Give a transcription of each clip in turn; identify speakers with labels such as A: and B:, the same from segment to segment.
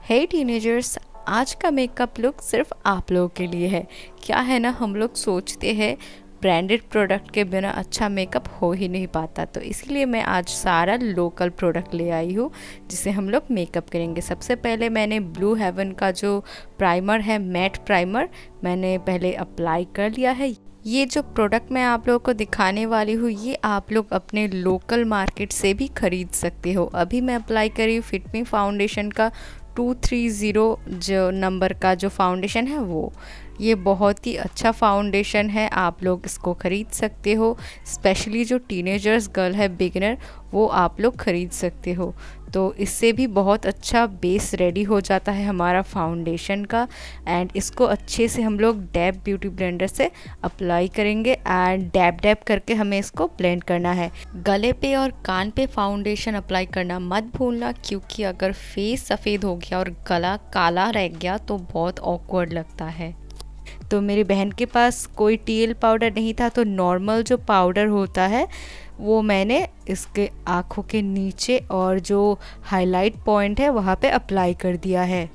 A: हे teenagers, आज का makeup look सिर्फ आप लोगों के लिए है। क्या है ना, हम लोग सोचते हैं ब्रांडेड प्रोडक्ट के बिना अच्छा मेकअप हो ही नहीं पाता, तो इसलिए मैं आज सारा लोकल प्रोडक्ट ले आई हूँ जिसे हम लोग मेकअप करेंगे। सबसे पहले मैंने ब्लू हेवन का जो प्राइमर है, मैट प्राइमर, मैंने पहले अप्लाई कर लिया है। ये जो प्रोडक्ट मैं आप लोगों को दिखाने वाली हूँ ये आप लोग अपने लोकल मार्केट से भी खरीद सकते हो। अभी मैं अप्लाई करी हूँ फिट मी फाउंडेशन का 230 जो नंबर का जो फाउंडेशन है वो। ये बहुत ही अच्छा फाउंडेशन है, आप लोग इसको ख़रीद सकते हो। स्पेशली जो टीनेजर्स गर्ल है, बिगिनर, वो आप लोग ख़रीद सकते हो। तो इससे भी बहुत अच्छा बेस रेडी हो जाता है हमारा फाउंडेशन का। एंड इसको अच्छे से हम लोग डैब ब्यूटी ब्लेंडर से अप्लाई करेंगे एंड डैब डैब करके हमें इसको ब्लेंड करना है। गले पे और कान पे फाउंडेशन अप्लाई करना मत भूलना, क्योंकि अगर फेस सफ़ेद हो गया और गला काला रह गया तो बहुत ऑकवर्ड लगता है। तो मेरी बहन के पास कोई टीएल पाउडर नहीं था, तो नॉर्मल जो पाउडर होता है वो मैंने इसके आँखों के नीचे और जो हाईलाइट पॉइंट है वहाँ पे अप्लाई कर दिया है।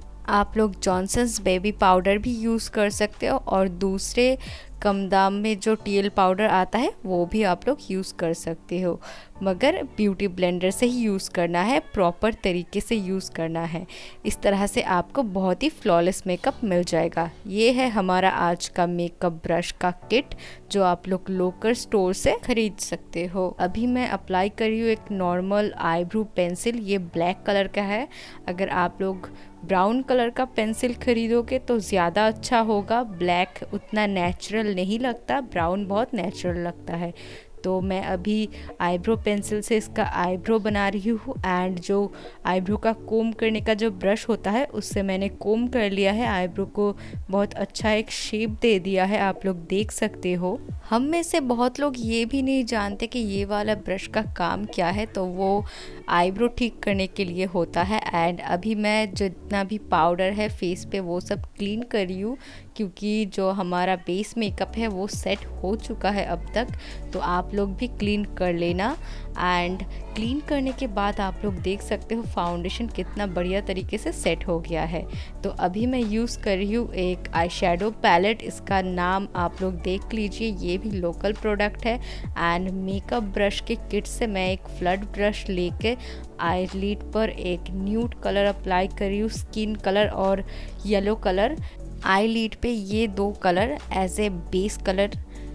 A: आप लोग जॉनसन्स बेबी पाउडर भी यूज़ कर सकते हो और दूसरे कम दाम में जो टीएल पाउडर आता है वो भी आप लोग यूज़ कर सकते हो, मगर ब्यूटी ब्लेंडर से ही यूज़ करना है, प्रॉपर तरीके से यूज़ करना है। इस तरह से आपको बहुत ही फ्लॉलेस मेकअप मिल जाएगा। ये है हमारा आज का मेकअप ब्रश का किट जो आप लोग लोकल स्टोर से खरीद सकते हो। अभी मैं अप्लाई करी हूँ एक नॉर्मल आईब्रो पेंसिल, ये ब्लैक कलर का है। अगर आप लोग ब्राउन कलर का पेंसिल खरीदोगे तो ज़्यादा अच्छा होगा। ब्लैक उतना नेचुरल नहीं लगता, ब्राउन बहुत नेचुरल लगता है। तो मैं अभी आईब्रो पेंसिल से इसका आईब्रो बना रही हूँ एंड जो आईब्रो का कोम करने का जो ब्रश होता है उससे मैंने कोम कर लिया है। आईब्रो को बहुत अच्छा एक शेप दे दिया है, आप लोग देख सकते हो। हम में से बहुत लोग ये भी नहीं जानते कि ये वाला ब्रश का काम क्या है, तो वो आईब्रो ठीक करने के लिए होता है। एंड अभी मैं जितना भी पाउडर है फेस पे वो सब क्लीन कर रही हूँ, क्योंकि जो हमारा बेस मेकअप है वो सेट हो चुका है अब तक। तो आप लोग भी क्लीन कर लेना। एंड क्लीन करने के बाद आप लोग देख सकते हो फाउंडेशन कितना बढ़िया तरीके से सेट हो गया है। तो अभी मैं यूज़ कर रही हूँ एक आई शेडो पैलेट, इसका नाम आप लोग देख लीजिए, ये भी लोकल प्रोडक्ट है। एंड मेकअप ब्रश के किट से मैं एक फ्लड ब्रश लेके आईलिड पर एक न्यूड कलर अप्लाई कर रही हूँ, स्किन कलर और येलो कलर। आईलिड पे ये दो colour as a base colour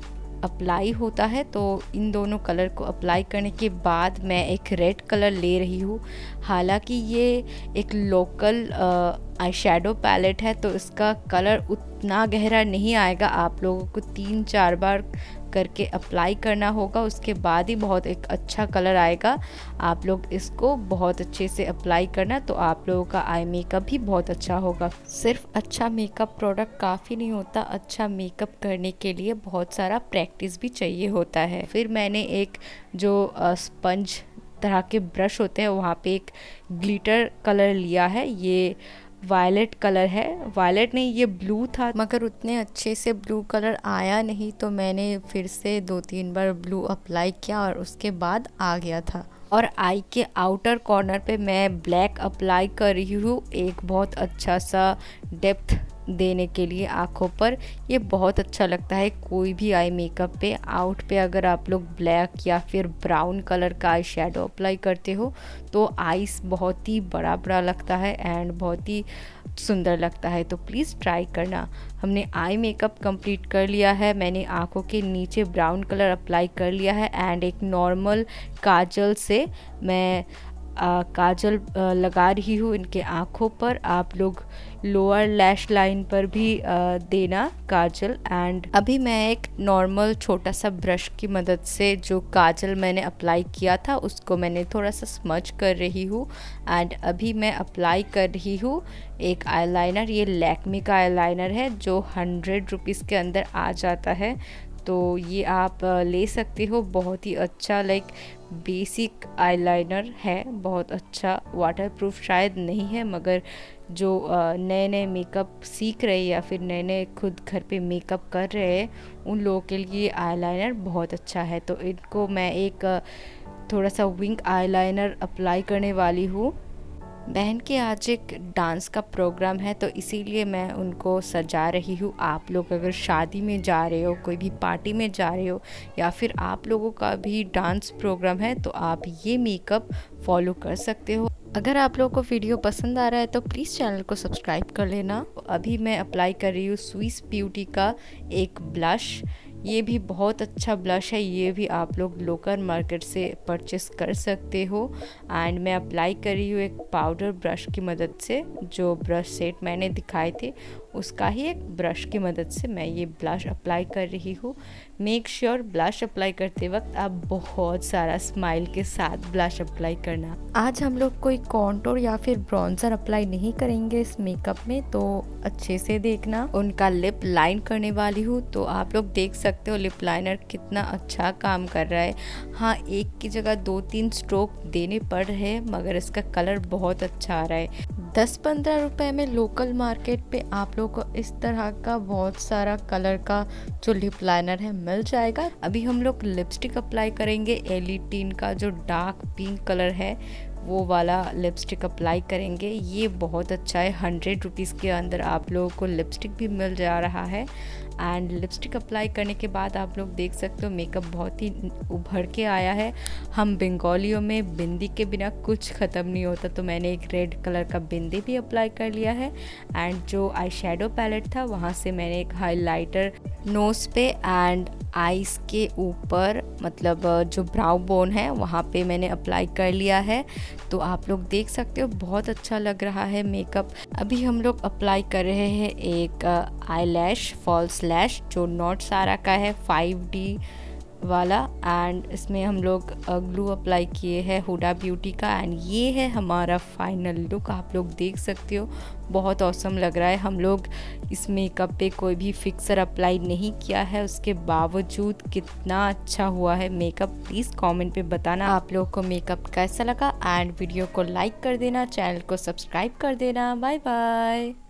A: apply होता है। तो इन दोनों कलर को अप्लाई करने के बाद मैं एक रेड कलर ले रही हूँ। हालांकि ये एक लोकल आई शेडो पैलेट है तो इसका कलर उतना गहरा नहीं आएगा, आप लोगों को 3-4 बार करके अप्लाई करना होगा, उसके बाद ही बहुत एक अच्छा कलर आएगा। आप लोग इसको बहुत अच्छे से अप्लाई करना, तो आप लोगों का आई मेकअप भी बहुत अच्छा होगा। सिर्फ अच्छा मेकअप प्रोडक्ट काफ़ी नहीं होता, अच्छा मेकअप करने के लिए बहुत सारा प्रैक्टिस भी चाहिए होता है। फिर मैंने एक जो स्पंज तरह के ब्रश होते हैं वहाँ पे एक ग्लिटर कलर लिया है, ये वायलेट कलर है। वायलेट नहीं, ये ब्लू था, मगर उतने अच्छे से ब्लू कलर आया नहीं, तो मैंने फिर से 2-3 बार ब्लू अप्लाई किया और उसके बाद आ गया था। और आई के आउटर कॉर्नर पे मैं ब्लैक अप्लाई कर रही हूँ, एक बहुत अच्छा सा डेप्थ देने के लिए आँखों पर। ये बहुत अच्छा लगता है कोई भी आई मेकअप पे। आउट पे अगर आप लोग ब्लैक या फिर ब्राउन कलर का आई शेडो अप्लाई करते हो तो आईज बहुत ही बड़ा बड़ा लगता है एंड बहुत ही सुंदर लगता है। तो प्लीज़ ट्राई करना। हमने आई मेकअप कंप्लीट कर लिया है। मैंने आँखों के नीचे ब्राउन कलर अप्लाई कर लिया है एंड एक नॉर्मल काजल से मैं काजल लगा रही हूँ इनके आँखों पर। आप लोग लोअर लैश लाइन पर भी देना काजल। एंड अभी मैं एक नॉर्मल छोटा सा ब्रश की मदद से जो काजल मैंने अप्लाई किया था उसको मैंने थोड़ा सा स्मच कर रही हूँ। एंड अभी मैं अप्लाई कर रही हूँ एक आईलाइनर, ये लैक्मे का आईलाइनर है जो 100 रुपीज़ के अंदर आ जाता है। तो ये आप ले सकते हो, बहुत ही अच्छा लाइक बेसिक आईलाइनर है, बहुत अच्छा। वाटरप्रूफ शायद नहीं है, मगर जो नए नए मेकअप सीख रहे या फिर नए नए खुद घर पे मेकअप कर रहे हैं उन लोगों के लिए आईलाइनर बहुत अच्छा है। तो इनको मैं एक थोड़ा सा विंग आईलाइनर अप्लाई करने वाली हूँ। बहन के आज एक डांस का प्रोग्राम है, तो इसीलिए मैं उनको सजा रही हूँ। आप लोग अगर शादी में जा रहे हो, कोई भी पार्टी में जा रहे हो, या फिर आप लोगों का भी डांस प्रोग्राम है, तो आप ये मेकअप फॉलो कर सकते हो। अगर आप लोगों को वीडियो पसंद आ रहा है तो प्लीज़ चैनल को सब्सक्राइब कर लेना। अभी मैं अप्लाई कर रही हूँ स्विस ब्यूटी का एक ब्लश। ये भी बहुत अच्छा ब्लश है, ये भी आप लोग लोकल मार्केट से परचेस कर सकते हो। एंड मैं अप्लाई कर रही हूँ एक पाउडर ब्रश की मदद से। जो ब्रश सेट मैंने दिखाए थे उसका ही एक ब्रश की मदद से मैं ये ब्लश अप्लाई कर रही हूँ। मेक श्योर ब्लश अप्लाई करते वक्त आप बहुत सारा स्माइल के साथ ब्लश अप्लाई करना। आज हम लोग कोई कॉन्टोर या फिर ब्रॉन्जर अप्लाई नहीं करेंगे इस मेकअप में, तो अच्छे से देखना। उनका लिप लाइन करने वाली हूँ, तो आप लोग देख सकते हो लिप लाइनर कितना अच्छा काम कर रहा है। हाँ, एक की जगह 2-3 स्ट्रोक देने पड़ रहे हैं, मगर इसका कलर बहुत अच्छा आ रहा है। 10-15 रुपए में लोकल मार्केट पे आप लोग को इस तरह का बहुत सारा कलर का जो लिप लाइनर है मिल जाएगा। अभी हम लोग लिपस्टिक अप्लाई करेंगे। एलिटीन का जो डार्क पिंक कलर है वो वाला लिपस्टिक अप्लाई करेंगे। ये बहुत अच्छा है, 100 रुपीज़ के अंदर आप लोगों को लिपस्टिक भी मिल जा रहा है। एंड लिपस्टिक अप्लाई करने के बाद आप लोग देख सकते हो मेकअप बहुत ही उभर के आया है। हम बंगालियों में बिंदी के बिना कुछ ख़त्म नहीं होता, तो मैंने एक रेड कलर का बिंदी भी अप्लाई कर लिया है। एंड जो आई शेडो पैलेट था वहाँ से मैंने एक हाइलाइटर नोज़ पे एंड आईज के ऊपर, मतलब जो ब्राउ बोन है वहाँ पे मैंने अप्लाई कर लिया है। तो आप लोग देख सकते हो बहुत अच्छा लग रहा है मेकअप। अभी हम लोग अप्लाई कर रहे हैं एक आई लैश फॉल्स लैश जो नॉट सारा का है 5D वाला। एंड इसमें हम लोग ग्लू अप्लाई किए हैं हुडा ब्यूटी का। एंड ये है हमारा फाइनल लुक, आप लोग देख सकते हो बहुत औसम लग रहा है। हम लोग इस मेकअप पे कोई भी फिक्सर अप्लाई नहीं किया है, उसके बावजूद कितना अच्छा हुआ है मेकअप। प्लीज़ कमेंट पे बताना आप लोगों को मेकअप कैसा लगा। एंड वीडियो को लाइक कर देना, चैनल को सब्सक्राइब कर देना। Bye bye.